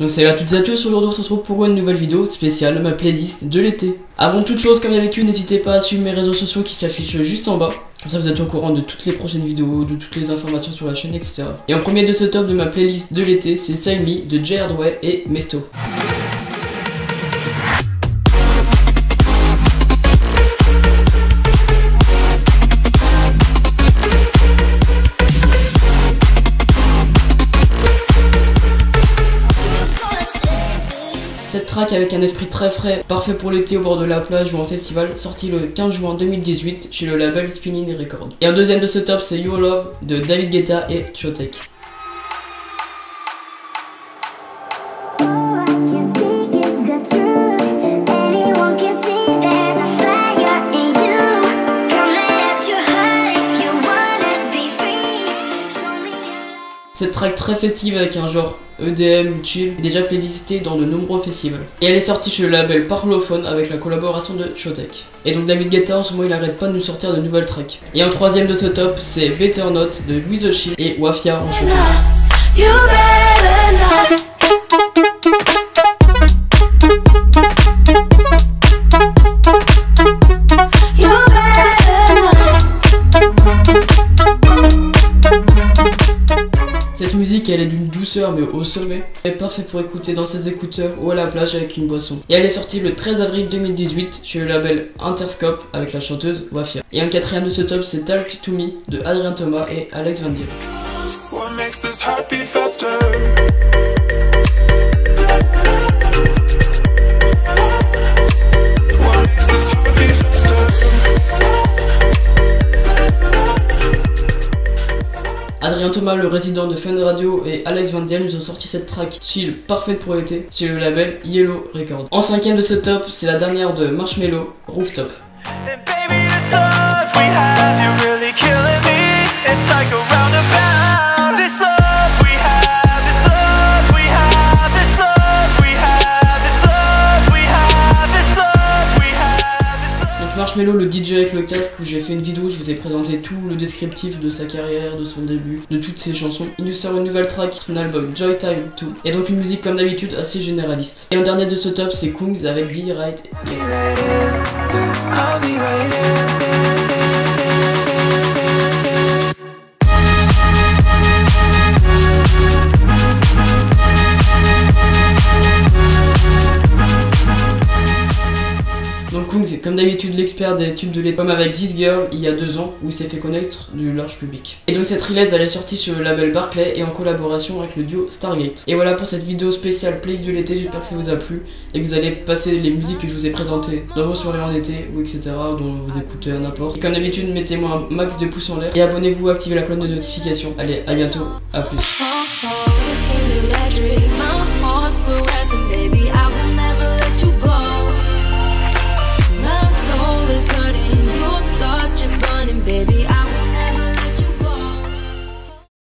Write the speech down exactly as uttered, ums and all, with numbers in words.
Donc salut à toutes et à tous, aujourd'hui on se retrouve pour une nouvelle vidéo spéciale, ma playlist de l'été. Avant toute chose, comme d'habitude, n'hésitez pas à suivre mes réseaux sociaux qui s'affichent juste en bas. Comme ça vous êtes au courant de toutes les prochaines vidéos, de toutes les informations sur la chaîne, et cetera. Et en premier de ce top de ma playlist de l'été, c'est Sign Me de Jay Hardway et Mesto. Cette track avec un esprit très frais, parfait pour l'été au bord de la plage ou en festival, sorti le quinze juin deux mille dix-huit chez le label Spinning Records. Et en deuxième de ce top, c'est Your Love de David Guetta et Chotek. Cette track très festive avec un genre E D M chill est déjà playlistée dans de nombreux festivals. Et elle est sortie chez le label Parlophone avec la collaboration de Chotek. Et donc David Guetta en ce moment il arrête pas de nous sortir de nouvelles tracks. Et en troisième de ce top c'est Better Not de Louis The Shield et Wafia en chanson. Cette musique elle est d'une douceur mais au sommet. Elle est parfaite pour écouter dans ses écouteurs ou à la plage avec une boisson. Et elle est sortie le treize avril deux mille dix-huit chez le label Interscope avec la chanteuse Wafia. Et en quatrième de ce top c'est Talk To Me de Adrien Thomas et Alex Van Diel. Adrien Thomas, le résident de Fun Radio, et Alex Van Diel nous ont sorti cette track chill parfaite pour l'été chez le label Yellow Records. En cinquième de ce top, c'est la dernière de Marshmello, Rooftop. Marshmello, le D J avec le casque, où j'ai fait une vidéo où je vous ai présenté tout le descriptif de sa carrière, de son début, de toutes ses chansons. Il nous sort une nouvelle track sur son album Joy Time deux, et donc une musique comme d'habitude assez généraliste. Et en dernier de ce top, c'est Kungs avec Be Right. Donc Kungs c'est comme d'habitude l'expert des tubes de l'été, comme avec This Girl il y a deux ans où il s'est fait connaître du large public. Et donc cette release elle est sortie sur le label Barclay et en collaboration avec le duo Stargate. Et voilà pour cette vidéo spéciale playlist de l'été, j'espère que ça vous a plu et que vous allez passer les musiques que je vous ai présentées dans vos soirées en été ou et cetera dont vous écoutez à n'importe. Et comme d'habitude mettez-moi un max de pouces en l'air et abonnez-vous, activez la cloche de notification. Allez à bientôt, à plus.